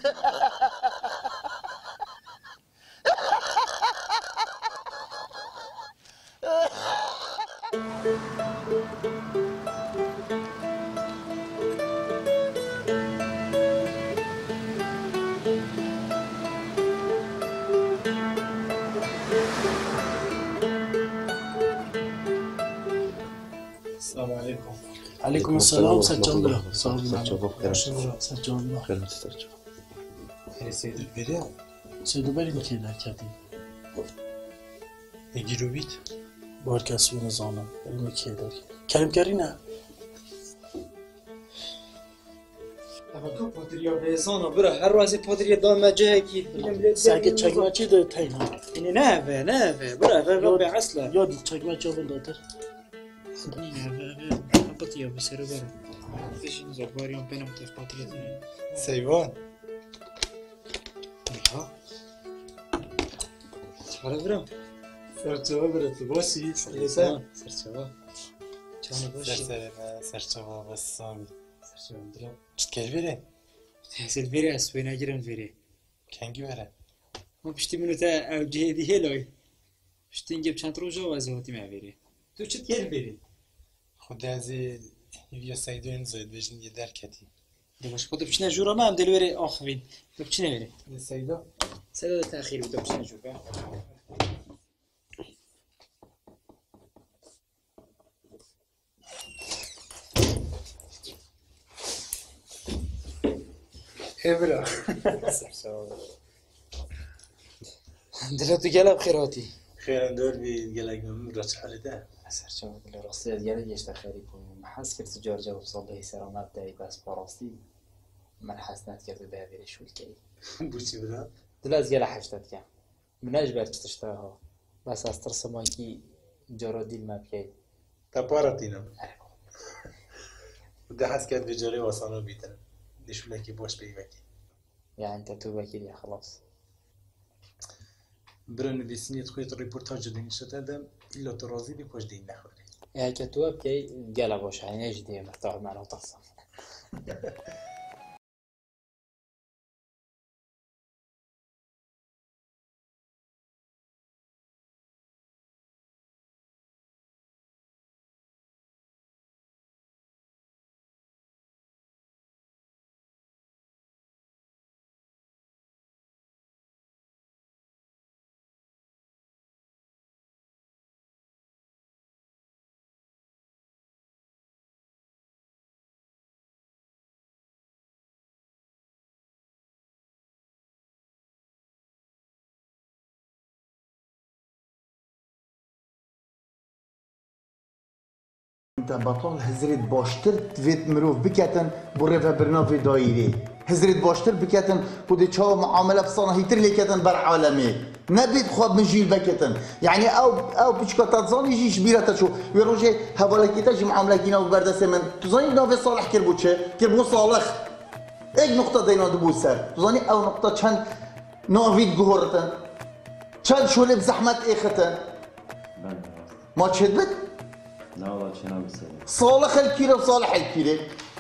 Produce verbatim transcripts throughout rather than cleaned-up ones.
السلام عليكم. عليكم السلام. سجل له. سجل سجل له. خير تسترجع. سيد البريء. سيد البريء مكينا كذي. يجيرو بيت. باركاس ونظامه المكيدا. كلام كرينا. أما كم بطريقة بيزانا برا هر روزي بطريقة دام جاكي. ساعة شجمة كذا تاينا. إني نافع نافع برا هر ربع عسلة. ياد شجمة جابن داتر. بطيئة بسير برا. فيش نزبار يوم بينهم تف بطريقة. سيفان. ها. شو برا؟ سرچوا برا تباشی. سرچوا. سرچوا. چانه باشی. سرچوا سرچوا بسام. سرچوا برا. چت کل بره؟ سید بره اسوی نگیرن بره. کنگی بره؟ ما پشتی منو تا اوجه دی هلای. پشتی اینجا چند روزه وازماتی معبری. تو چت کل بره؟ خود ازی یه سایدو این زاید بجن یه درکتی. دمش خود بچنه جورا ما هم دلوری آخوین. تو بچنه بره؟ سایدا؟ سایدا تأخیر بود بچنه جورا. هبلا. دلتو گلاب خیراتی. خیرم دور بی گلگ من راست حاله ده. سرچه دل راستی از گله گشته خیلی کنم. محس کرد تجار جواب صبحی سرامت دایی بس پاراستی. من حسنت کرد و ده بیرش شول کی. بوچی بدا؟ دل از گله حشتت کم. مناج برد تشتها. بس از ترس ما کی جارا دیل مبکی. تا پاراتینم. ده حس کرد به جاری واسانو بیتن. نشونه کی باش بیمکی. يعني انت توبة كده خلاص. برن نویسینیت خویت ریپورتاج دینی شده دم ایلا ترازی بی پاش دین نخوری. يعني كتوب كي قال باش يعني ايش دي مرتاح معنا وتصم. انت بطل هزرت باشتر تفيد مروف بكتن بريفا برنافي دايري هزرت باشتر بكتن بودي تشاو معامله بصنه هيتر لكتن بر عالمي نبيت خواب مجيل بكتن يعني او او بيشكا تظن يجي شبيره شو يروجي هبالك تجي معامله كينا وبردس من تظني نافي صالح كربوتشه كربو صالح ايش نقطه دينا دبوسر تظني او نقطه كان نافي جهورتن كان شو اللي بزحمه اخته ما تشدت لا والله شنو بسوي؟ صالح الكيلو صالح الكيلو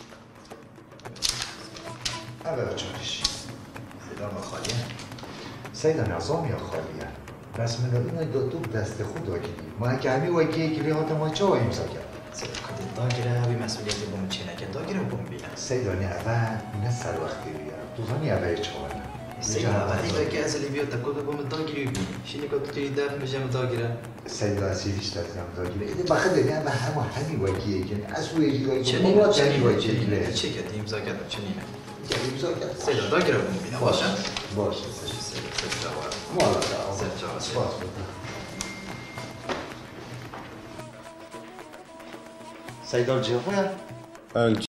أبدا تشوفش سيدان خالية سيدان عظام يا خالية بس من دلنا دوتوب دست خود وكيل ما كامي وكيل كلي هات ما تشوه يمسكها سيد قد الداجرة هذه مسؤولية بوم تشينا كداجرة بوم بينا سيدان أبا نسأل وقت بيا توزاني أبا يتشوهنا سيدان أبا إذا كأس اللي بيوت تقول بوم الداجرة يبين شيني كنت تري داف مجمع داجرة سيدان سيديش تاتنا داجرة إذا بخدني أنا هم همي وكيل كان أسوي يجي شنو مرة تاني وكيل شنو شيء كده يمسك كده شنو يعني يمسكها سيدان داجرة بوم بينا باش باشا باش سيدان ما لا لا سيدان سباس سيدان جواه الج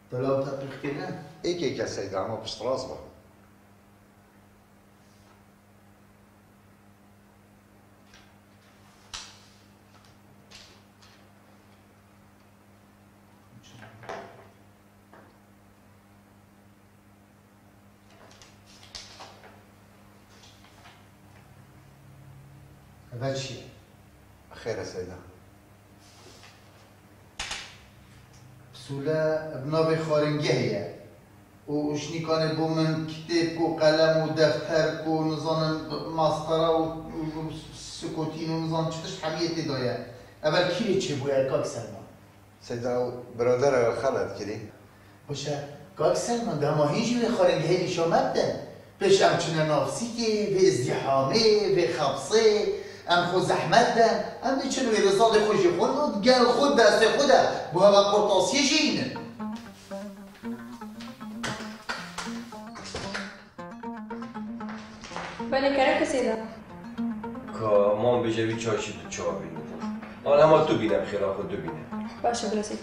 طلاب تطبیق کردن؟ ایک ایک از سیده اما پشت راز با اول چیه؟ خیر سیده سوله ابناب خارنگه هیه و اشنیکان بو من کتاب و قلم و دفتر و نظام مسطره و سکوتین و نظام چطش حمیتی دایه اول کیری چه بوید کاک سلمان؟ سیده برادر خالد کردی؟ باشه کاک سلمان ده ما هیچ به خارنگه هی نیش آمدن پیش همچنه نافسی که به ازدحامه به خبصه ام خود زحمت دن ام دی چنو رزاد خوشی خود گل خود دست خوده با هوا قرطاسیه جینه بله کرا کسی دا که ما بجوی چاشی تو چا بینیم آن همه تو بینم خیلی خود تو بینم باشه برسید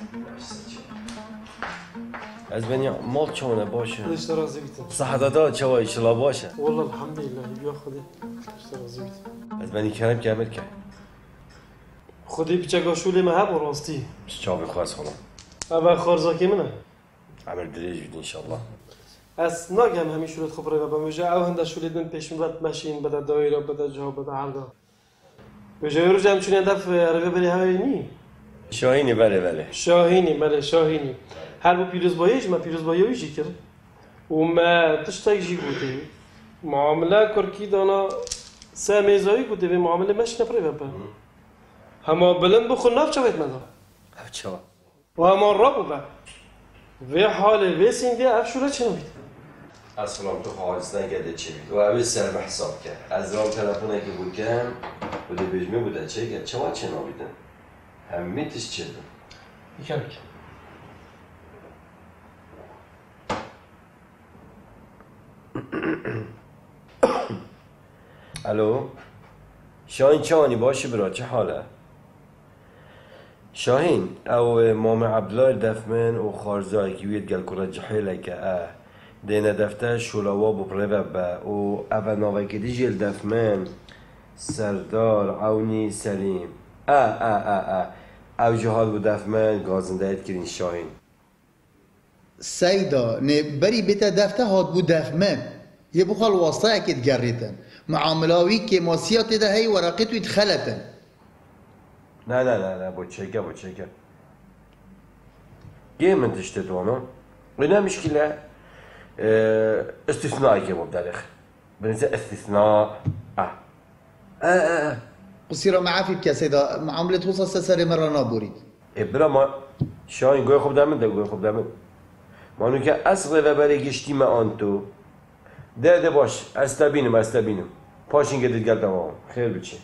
از بنی مال چونه باشه اشتر راضی بیتم صحدادا چوا ایشلا باشه والله الحمدلله بیا خودی اشتر راضی بیتم از بنی کرم که عمل کرد خودی بچه شولی ما هم راستی چا بخواست خونم اول خارزاکی منه عمل دریج بید انشالله از ناگم همین شولت خوب رو بموجه او هنده شولید من پیشون وقت ماشین بده دایره بده جا بده عرضه بجای رو جمع چون هدف عربه بری هایی شاهینی بله بله شاهینی بله شاهینی هر بو پیروز بایش ما پیروز بایوی جی کرد و ما تشتاق جی بوده معامله کرکی دانا سه میزایی بوده و معامله مش نپره بپر هما بلند بخون ناف چوید مدا اف چوا و هما را ببر و حال و سینگه افشوره چه نبید اصلا تو خواهد نگرده چه بید و اوی سرم حساب کرد از رام تلفونه که بود کم بوده بجمه بوده چه کرد چه ما چه نابیدن همیتش چه دن یکم یکم الو شاهین چانی باشه برا چه حاله شاهین او مام عبدالله دفمن و خارزای که وید گل کنه جحیله که اه دینه دفته شلوا بپره با و او نوه که دی جل دفمن سردار عونی سلیم اه اه اه اه او جهال و دفمن گازنده اید کرین شاهین سیدا نه بری بیتا دفته هاد بود دفمن یه بخال واسطه اکید گریتن معاملاوی که ماسیات ده هی ورقی توی دخلتن نه نه نه نه با چکه با چکه گه من تشتت وانا اینه مشکله استثناء که مبدالخ بنزه استثناء اه اه اه قصيرة معافي بك يا سيدة معاملة وصل سسري مرة نابوريد ابرا ما شاين گوی خوب دامن ده گوی خوب دامن مانو که اصل و برای گشتی ما آن تو ده ده باش استبینم استبینم پاشین گدید گل تمام خیر بچه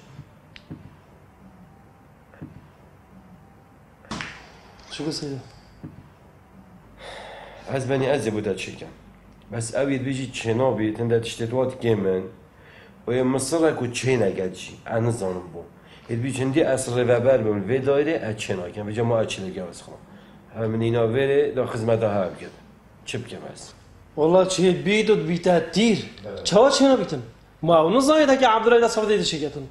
شو بسيده از بنی از بوده چکم بس اوید بیجی چنا بید تنده تشتتوات گمن و یه مصر کو چه نگدشی انا زانم بو هید بی چندی اصر و بر بمن و دایره از چنا کن و جا ما اچله گوز خونم همین اینا وره دا خدمت ها هم گد چه بکم هست والله چه بید و بیتا تیر چه چه نبیتن ما اونو زایده که عبدالله دست دیده شکتن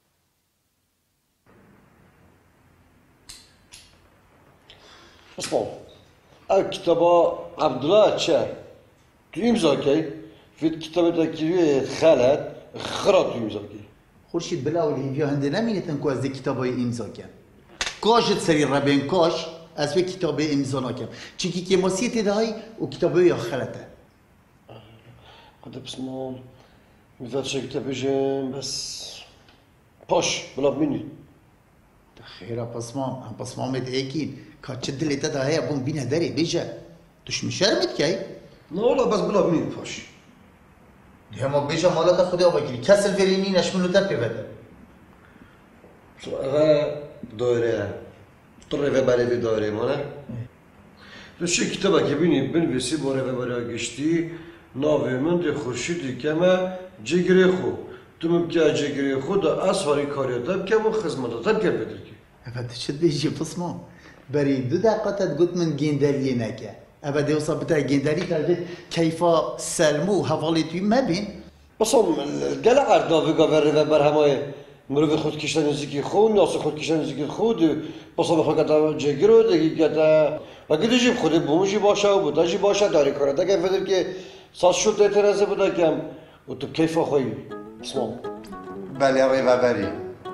اسمع او کتابا عبدالله چه تو امضا کی في الكتاب تاكي خالد خرط امضا کی خورشید بلا و لیویا هنده نمینتن که از ده کتابای امضا کن کاشت سری ربین کاش از به کتاب امضا نکن چیکی که ماسیت ده های و کتابای آخرته قد بسمام میذات چه کتاب بجم بس باش بلا بینید خیره پسمام هم پسمامت ایکین که چه دلیتا ده های بون بینه داری بیجه توش میشرمید که نه والله بس بلا بینید باش هما بیجه مالات خدا بگیری کسل فرینی نشمنو تر پیوده اغا دایره طره و بره به دایره مانه تو چه کتابه که بینی بنویسی باره و بره گشتی ناوی من ده خورشیدی که ما جگره خو تو ممکنه جگره خو دا اصحاری کاریتب که ما خزمانتب که بدر که افت شد بیجه پسمام بری دو دقیقه گوت من گیندلیه نکه أبا ديوصا بتا جندري تلفت كيف سلمو هفالي توي ما بين بصم الجلع عرضا في قبر بر همای مروی خود کشتن نزدیکی خود ناس خود کشتن نزدیکی خود بصم خود کتا جگرو دیگه کتا و گیری جیب خود بومجی باشه و بودا جی باشه داری کنه تا که فکر که ساز شد اعتراضه بودا کم و تو کیف خوی اسمم بله ریوا بری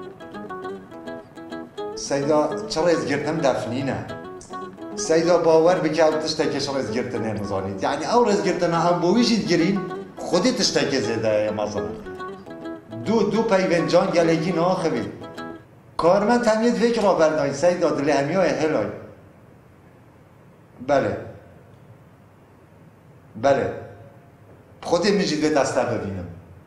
سیدا چرا از گرتم دفنینه سیدا باور بکه او تشتکش رز گرتنه نزانید یعنی او رز گرتنه هم بویشید گرین خودی تشتکه زده مثلا دو دو پیونجان گلگی ناخبید کارمند تمید فکر را برداری سیدا دلی همی های هلای بله بله خودی میجید به دسته ببینم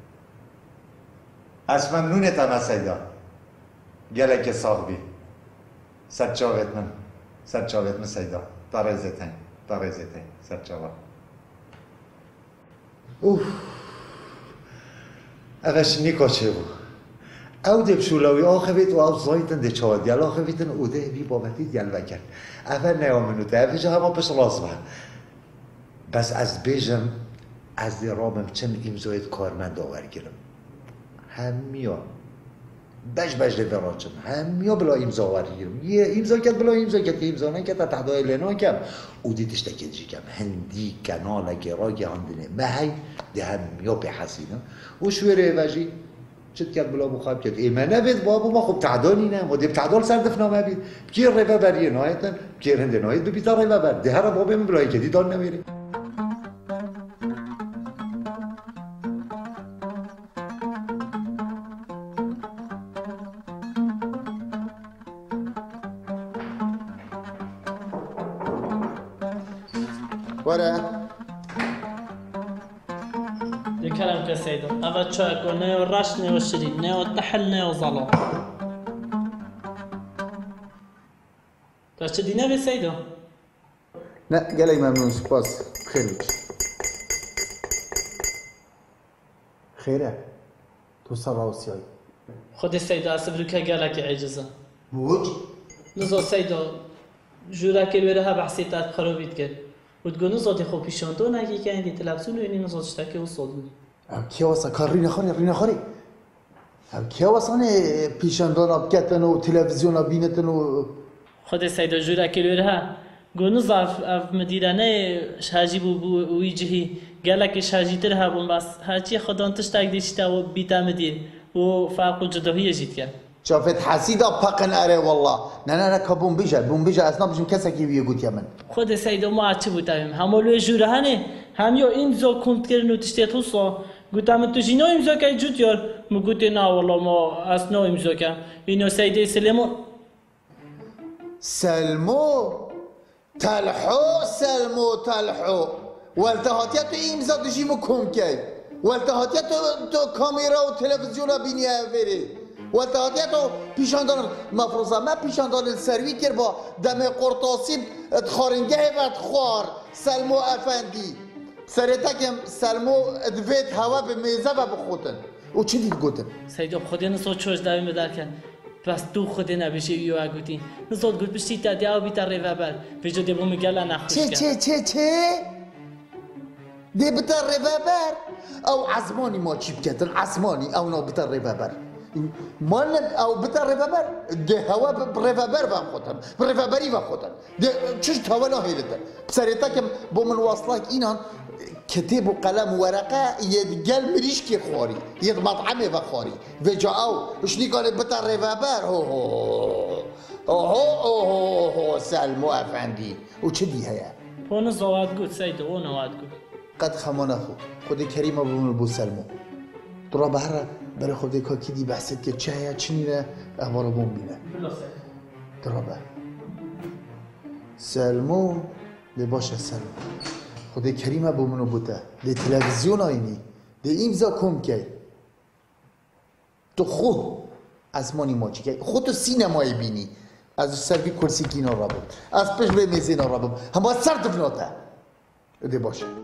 از ممنونتم از سیدا گلک صاحبی سد جاوت من سد جاوت من سیدا دارزتن دارزتن سد جاوت اوه اغش نیکاچه بو او دب شولاوی آخویت و او زایتن ده چاوت گل آخویتن او ده بی بابتی گل وکر اول نیامنو ده اویجا همه پش راز بر بس از بیجم از دی رامم چم امزایت کارمند آور گرم همیا بش بش ده براچم همیا بلا امزا آور گرم یه امزا کد بلا امزا کد امزا نکد تا تحدای لینا کم او دیتش تکد جی کم هندی کنال گرا گهاندنه مهی ده همیا به حسینم و شوره وجی چت کرد بلا مخاب کرد ایمانه بید بابا ما خب تعدانی نه ما دیب تعدال سردف نامه بید بگیر ریوه بریه نایتن بگیر هنده نایت ببیتا ریوه بر ده هر بابا من بلایی کدی دان نمیره وره كلام كسيدو أبا تشاكو نيو الرش نيو الشريد نيو التحل نيو ظلام تشتدي نبي سيدو لا قالي ممنون سباس بخير لك خيره توصل راوسياي خد السيدو أسبرك قالك عجزة بوج نزو سيدو جوراك الورها بحسيتات خروبيت كر وتقول نزودي خو بيشانتو ناكي كان دي تلابسون ويني نزود اشتكي وصدوني ام کیا واسه کار رینه خاری رینه خاری ام کیا واسه نه پیشاندان آب کتن و تلویزیون آب بینتن و خود سیدا جورا کلورها گونو ظرف اف مدیرانه شاجی بو بو ویجهی گلک شاجی تر هبون بس هرچی خدان تشتاق دیشتا و بیتا مدیر و فاقو جدوهی جیت کرد شافت حسيدا بقن اره والله نه نه نه كبون بيجا بون بيجا اصلا بجم كسا كي بيقول يمن خود سيدو ما عتبو تايم همولو جورهانه هم يو امزا كنت كرنو تشتيت وصا قلتم تو جينو امزا كاي جوتيار مو قلت نا والله ما اسنو امزا كا انو سيدي سليمو سلمو تلحو سلمو تلحو والتهاتياتو امزا دجيمو كوم كاي والتهاتياتو تو كاميرا و تلفزيون بيني افيري والتهاتياتو پیشاندان مفروضه ما پیشاندان السروی کر با دم قرطاسی خارنگه و خوار سلمو افندی سرتا کم سلمو ادویت هوا به میزه و بخوتن و چی دید گوتن؟ سیدو خودی نسو چوش داوی مدار کن بس تو خودی نبیشه ایو اگوتی نسو گوت بشتی تا دیاو بیتا ریوه بر بجو دیبو میگلا نخوش کن چه چه چه چه؟ دی بیتا ریوه بر؟ او عزمانی ما چی بکتن عزمانی او نا بیتا ریوه بر مال او بتا ريفابر ده هوا بريفابر بام خوتن بريفابري با خوتن ده چش تاولا هيلتن بسريتا كم بو من واصلاك اینان كتاب وقلم وورقه يدقل مريش كي خوري يد مطعمي بخوري وجا او شني قال بتا ريفابر هو هو هو هو هو سلمو افندي وچدي هيا هون زواد قلت سيدو هون واد قلت قد خمانه خو خودي كريم ابو بو سلمو ترى بهره برای خود که کی بحثت که چه یا چنینه احوال بوم بینه درابه سلمو ده باشه سلمو خود کریمه بومنو بوده ده تلویزیون آینی ده ایمزا کم که تو خود از مانی ما چی که خود تو سینمایی بینی از سروی کرسی کینا را بود از پش به میزینا را بود همه سر دفناته ده باشه